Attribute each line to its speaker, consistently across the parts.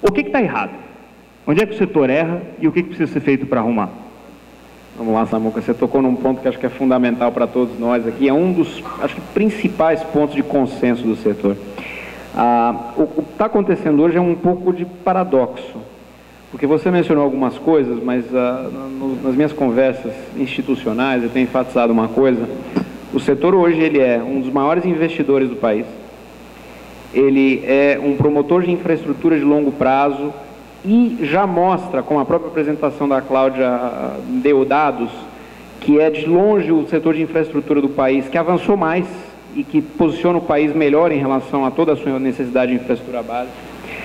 Speaker 1: O que está errado? Onde é que o setor erra e o que precisa ser feito para arrumar?
Speaker 2: Vamos lá, Samuca, você tocou num ponto que acho que é fundamental para todos nós aqui, é um dos, acho que, principais pontos de consenso do setor. O que está acontecendo hoje é um pouco de paradoxo, porque você mencionou algumas coisas, mas nas minhas conversas institucionais eu tenho enfatizado uma coisa: o setor hoje ele é um dos maiores investidores do país, ele é um promotor de infraestrutura de longo prazo, e já mostra, como a própria apresentação da Cláudia deu dados, que é de longe o setor de infraestrutura do país que avançou mais e que posiciona o país melhor em relação a toda a sua necessidade de infraestrutura básica.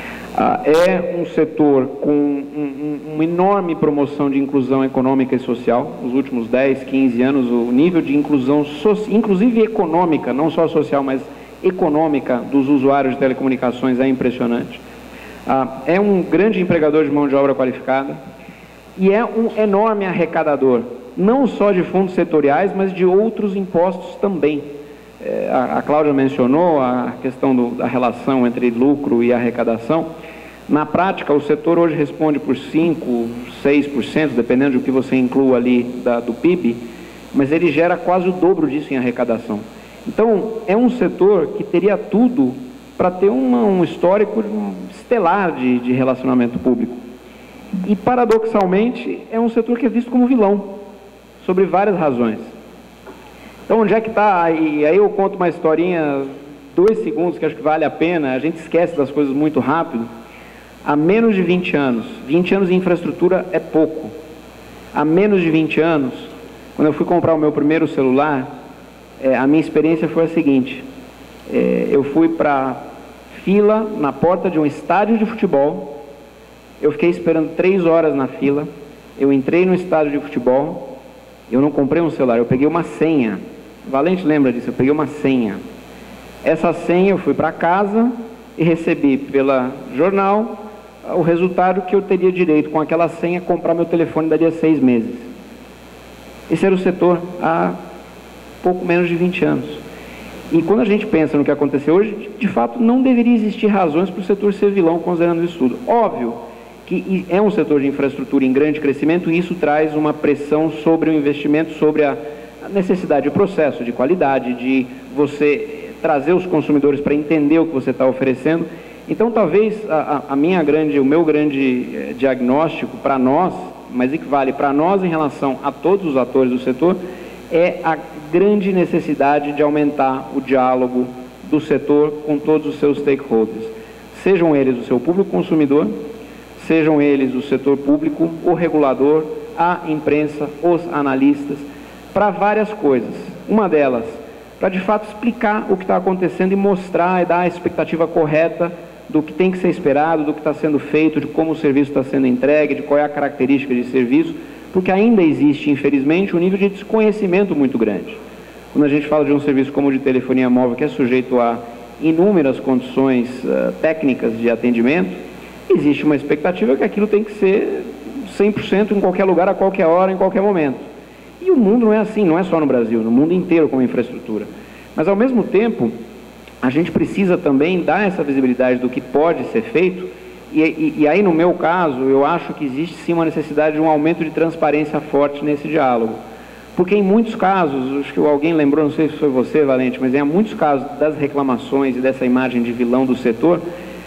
Speaker 2: É um setor com uma enorme promoção de inclusão econômica e social. Nos últimos 10, 15 anos, o nível de inclusão, inclusive econômica, não só social, mas econômica, dos usuários de telecomunicações é impressionante. É um grande empregador de mão de obra qualificada e é um enorme arrecadador, não só de fundos setoriais, mas de outros impostos também. A Cláudia mencionou a questão da relação entre lucro e arrecadação. Na prática, o setor hoje responde por 5%, 6%, dependendo do que você inclua ali do PIB, mas ele gera quase o dobro disso em arrecadação. Então, é um setor que teria tudo para ter um histórico estelar de relacionamento público. E, paradoxalmente, é um setor que é visto como vilão, sobre várias razões. Então, onde é que está? E aí eu conto uma historinha, 2 segundos, que acho que vale a pena, a gente esquece das coisas muito rápido. Há menos de 20 anos em infraestrutura é pouco. Há menos de 20 anos, quando eu fui comprar o meu primeiro celular, a minha experiência foi a seguinte: eu fui para fila na porta de um estádio de futebol, eu fiquei esperando 3 horas na fila, eu entrei no estádio de futebol, eu não comprei um celular, eu peguei uma senha. Valente lembra disso, eu peguei uma senha. Essa senha eu fui para casa e recebi pela jornal o resultado que eu teria direito com aquela senha comprar meu telefone daria 6 meses. Esse era o setor há pouco menos de 20 anos. E quando a gente pensa no que aconteceu hoje, de fato não deveria existir razões para o setor ser vilão considerando isso tudo. Óbvio que é um setor de infraestrutura em grande crescimento e isso traz uma pressão sobre o investimento, sobre a necessidade de processo, de qualidade, de você trazer os consumidores para entender o que você está oferecendo. Então talvez o meu grande diagnóstico para nós, mas que vale para nós em relação a todos os atores do setor, é a grande necessidade de aumentar o diálogo do setor com todos os seus stakeholders. Sejam eles o seu público consumidor, sejam eles o setor público, o regulador, a imprensa, os analistas, para várias coisas. Uma delas, para de fato explicar o que está acontecendo e mostrar e dar a expectativa correta do que tem que ser esperado, do que está sendo feito, de como o serviço está sendo entregue, de qual é a característica de serviço, porque ainda existe, infelizmente, um nível de desconhecimento muito grande. Quando a gente fala de um serviço como o de telefonia móvel, que é sujeito a inúmeras condições técnicas de atendimento, existe uma expectativa que aquilo tem que ser 100% em qualquer lugar, a qualquer hora, em qualquer momento. E o mundo não é assim, não é só no Brasil, no mundo inteiro como infraestrutura. Mas, ao mesmo tempo, a gente precisa também dar essa visibilidade do que pode ser feito. E aí, no meu caso, eu acho que existe sim uma necessidade de um aumento de transparência forte nesse diálogo. Porque em muitos casos, acho que alguém lembrou, não sei se foi você, Valente, mas em muitos casos das reclamações e dessa imagem de vilão do setor,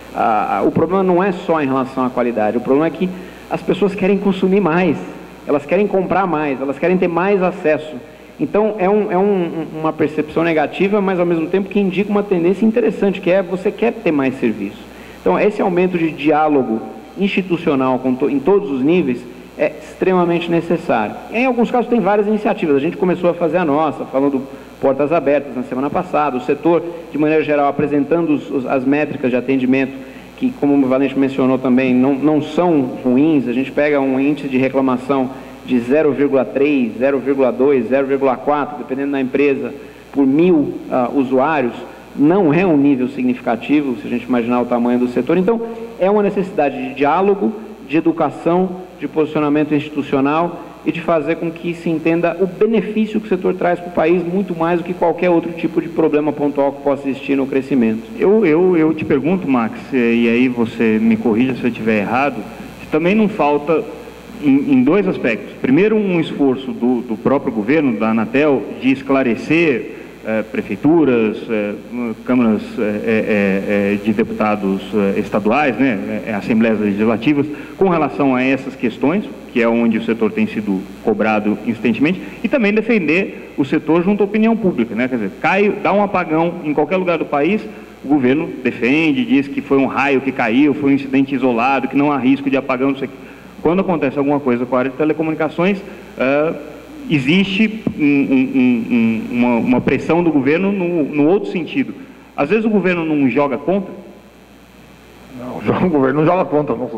Speaker 2: o problema não é só em relação à qualidade, o problema é que as pessoas querem consumir mais, elas querem comprar mais, elas querem ter mais acesso. Então, uma percepção negativa, mas ao mesmo tempo que indica uma tendência interessante, que é você quer ter mais serviço. Então, esse aumento de diálogo institucional em todos os níveis é extremamente necessário. E, em alguns casos tem várias iniciativas, a gente começou a fazer a nossa, falando portas abertas na semana passada, o setor, de maneira geral, apresentando as métricas de atendimento, que, como o Valente mencionou também, não são ruins. A gente pega um índice de reclamação de 0,3, 0,2, 0,4, dependendo da empresa, por 1.000 usuários, não é um nível significativo, se a gente imaginar o tamanho do setor. Então, é uma necessidade de diálogo, de educação, de posicionamento institucional e de fazer com que se entenda o benefício que o setor traz para o país, muito mais do que qualquer outro tipo de problema pontual que possa existir no crescimento.
Speaker 1: Eu te pergunto, Max, e aí você me corrija se eu estiver errado, se também não falta, em dois aspectos. Primeiro, um esforço do próprio governo, da Anatel, de esclarecer prefeituras, câmaras de deputados estaduais, né, assembleias legislativas, com relação a essas questões, que é onde o setor tem sido cobrado insistentemente, e também defender o setor junto à opinião pública, né? Quer dizer, dá um apagão em qualquer lugar do país, o governo defende, diz que foi um raio que caiu, foi um incidente isolado, que não há risco de apagão, não sei o que. Quando acontece alguma coisa com a área de telecomunicações, existe uma pressão do governo no outro sentido. Às vezes o governo não joga contra?
Speaker 3: Não, o governo não joga contra, não.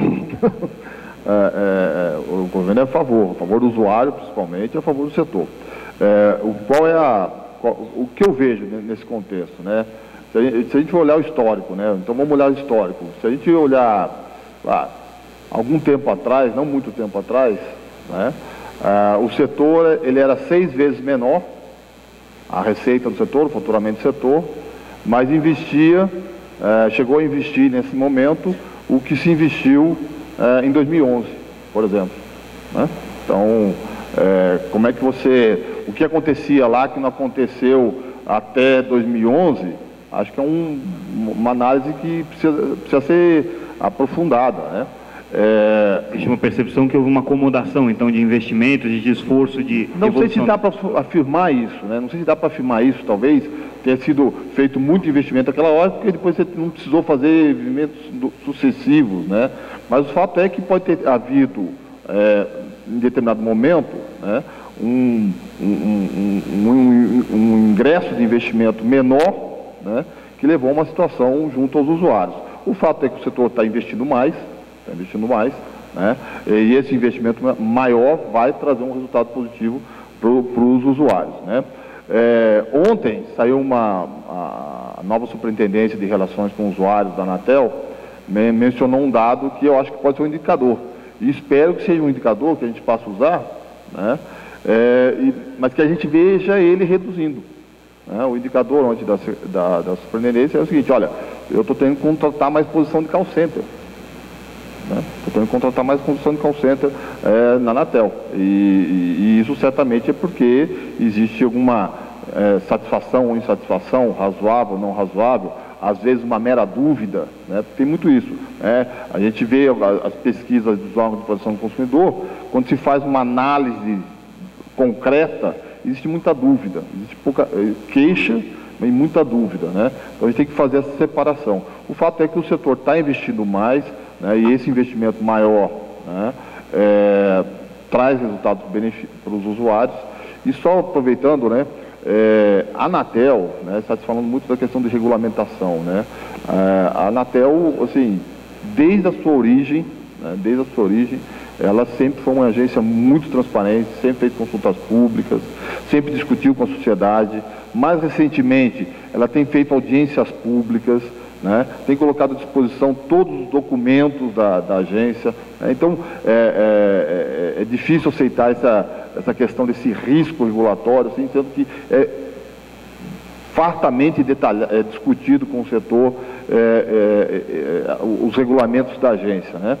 Speaker 3: O governo é a favor do usuário, principalmente, é a favor do setor. O que eu vejo nesse contexto, né? Se a gente olhar o histórico, né? Então vamos olhar o histórico. Se a gente olhar algum tempo atrás, não muito tempo atrás, né? O setor ele era 6 vezes menor, a receita do setor, o faturamento do setor, mas chegou a investir nesse momento o que se investiu em 2011, por exemplo, né? Então, como é que o que acontecia lá que não aconteceu até 2011, acho que é uma análise que precisa ser aprofundada, né?
Speaker 1: Existe uma percepção que houve uma acomodação, então, de investimentos, de esforço, de
Speaker 3: Não sei se dá para afirmar isso, né? Não sei se dá para afirmar isso, talvez tenha sido feito muito investimento naquela hora, porque depois você não precisou fazer investimentos sucessivos, né? Mas o fato é que pode ter havido, em determinado momento, né, um ingresso de investimento menor, né, que levou a uma situação junto aos usuários. O fato é que o setor está investindo mais, né? E esse investimento maior vai trazer um resultado positivo para os usuários, né? Ontem saiu a nova superintendência de relações com usuários da Anatel, mencionou um dado que eu acho que pode ser um indicador, e espero que seja um indicador que a gente possa usar, né? Mas que a gente veja ele reduzindo, né? O indicador ontem da superintendência é o seguinte: olha, eu estou tendo que contratar mais posição de call center, né? Estou tendo que contratar mais posição de call center na Anatel, e isso certamente é porque existe alguma satisfação ou insatisfação, razoável ou não razoável, às vezes uma mera dúvida, né? Tem muito isso, né? A gente vê as pesquisas dos órgãos de proteção do consumidor, quando se faz uma análise concreta, existe muita dúvida, existe pouca queixa e muita dúvida, né? Então a gente tem que fazer essa separação. O fato é que o setor está investindo mais, né? E esse investimento maior, né, traz resultados para os usuários. E só aproveitando, né, a Anatel, né, está se falando muito da questão de regulamentação, né? A Anatel, assim, desde a sua origem, ela sempre foi uma agência muito transparente, sempre fez consultas públicas, sempre discutiu com a sociedade. Mais recentemente, ela tem feito audiências públicas, né? Tem colocado à disposição todos os documentos da agência, né? Então, é difícil aceitar essa questão desse risco regulatório, assim, sendo que é fartamente discutido com o setor os regulamentos da agência, né?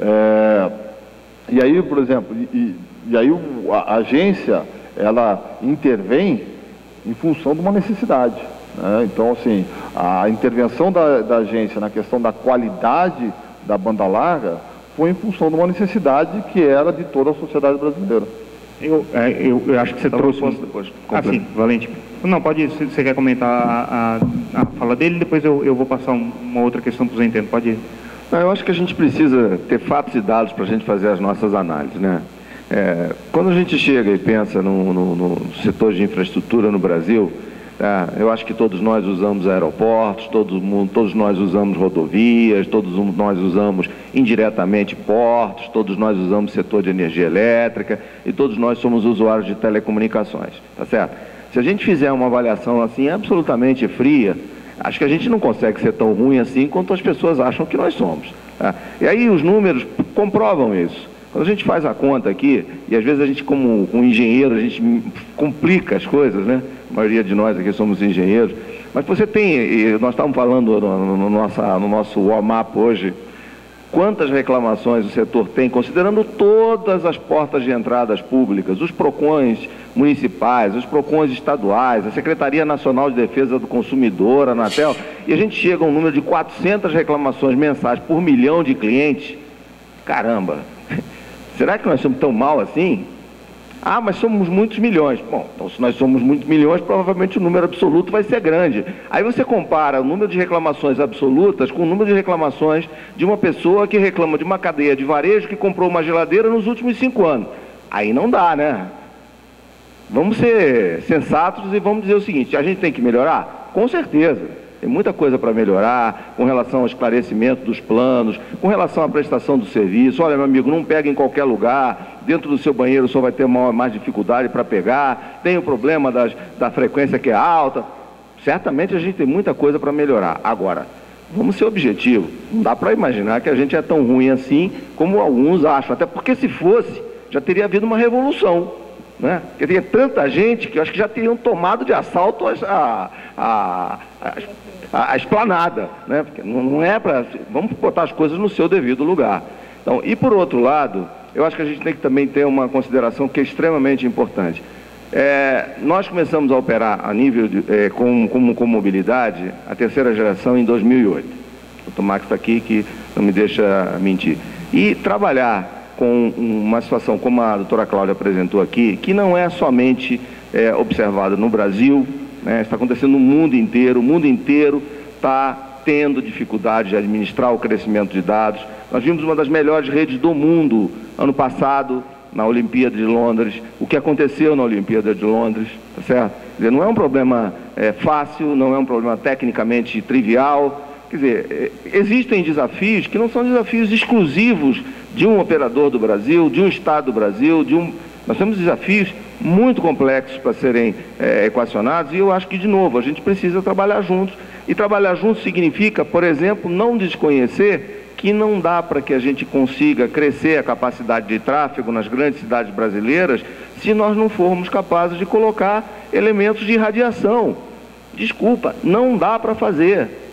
Speaker 3: E aí, por exemplo, a agência, ela intervém em função de uma necessidade, né? Então, assim, a intervenção da agência na questão da qualidade da banda larga foi em função de uma necessidade que era de toda a sociedade brasileira.
Speaker 1: Eu acho que você trouxe... Depois, sim, Valente. Não, pode ir, se você quer comentar a fala dele, depois eu vou passar uma outra questão para o Zé Entendo. Pode ir.
Speaker 4: Eu acho que a gente precisa ter fatos e dados para a gente fazer as nossas análises, né? Quando a gente chega e pensa no setor de infraestrutura no Brasil, eu acho que todos nós usamos aeroportos, todos nós usamos rodovias, todos nós usamos indiretamente portos, todos nós usamos setor de energia elétrica e todos nós somos usuários de telecomunicações, tá certo? Se a gente fizer uma avaliação assim absolutamente fria, acho que a gente não consegue ser tão ruim assim quanto as pessoas acham que nós somos, tá? E aí os números comprovam isso. Quando a gente faz a conta aqui, e às vezes a gente, como um engenheiro, a gente complica as coisas, né? A maioria de nós aqui somos engenheiros. Mas você tem, nós estávamos falando no nosso warm-up hoje, quantas reclamações o setor tem, considerando todas as portas de entradas públicas, os PROCONs municipais, os PROCONs estaduais, a Secretaria Nacional de Defesa do Consumidor, a Anatel, e a gente chega a um número de 400 reclamações mensais por milhão de clientes. Caramba! Será que nós somos tão mal assim? Ah, mas somos muitos milhões. Bom, então se nós somos muitos milhões, provavelmente o número absoluto vai ser grande. Aí você compara o número de reclamações absolutas com o número de reclamações de uma pessoa que reclama de uma cadeia de varejo que comprou uma geladeira nos últimos 5 anos. Aí não dá, né? Vamos ser sensatos e vamos dizer o seguinte, a gente tem que melhorar? Com certeza. Tem muita coisa para melhorar com relação ao esclarecimento dos planos, com relação à prestação do serviço. Olha, meu amigo, não pega em qualquer lugar, dentro do seu banheiro o senhor vai ter mais dificuldade para pegar, tem o problema da frequência que é alta. Certamente a gente tem muita coisa para melhorar. Agora, vamos ser objetivos. Não dá para imaginar que a gente é tão ruim assim como alguns acham. Até porque se fosse, já teria havido uma revolução, né? Porque tem tanta gente que eu acho que já teriam tomado de assalto a esplanada, né? Porque não é para... Vamos botar as coisas no seu devido lugar. Então, e por outro lado, eu acho que a gente tem que também ter uma consideração que é extremamente importante. Nós começamos a operar a nível com mobilidade a terceira geração em 2008. O Tomax está aqui que não me deixa mentir. E trabalhar com uma situação como a doutora Cláudia apresentou aqui, que não é somente observada no Brasil, né, está acontecendo no mundo inteiro. O mundo inteiro está tendo dificuldade de administrar o crescimento de dados. Nós vimos uma das melhores redes do mundo ano passado, na Olimpíada de Londres, o que aconteceu na Olimpíada de Londres, tá certo? Quer dizer, não é um problema fácil, não é um problema tecnicamente trivial. Quer dizer, existem desafios que não são desafios exclusivos de um operador do Brasil, de um Estado do Brasil, nós temos desafios muito complexos para serem equacionados, e eu acho que, de novo, a gente precisa trabalhar juntos. E trabalhar juntos significa, por exemplo, não desconhecer que não dá para que a gente consiga crescer a capacidade de tráfego nas grandes cidades brasileiras se nós não formos capazes de colocar elementos de irradiação. Desculpa, não dá para fazer.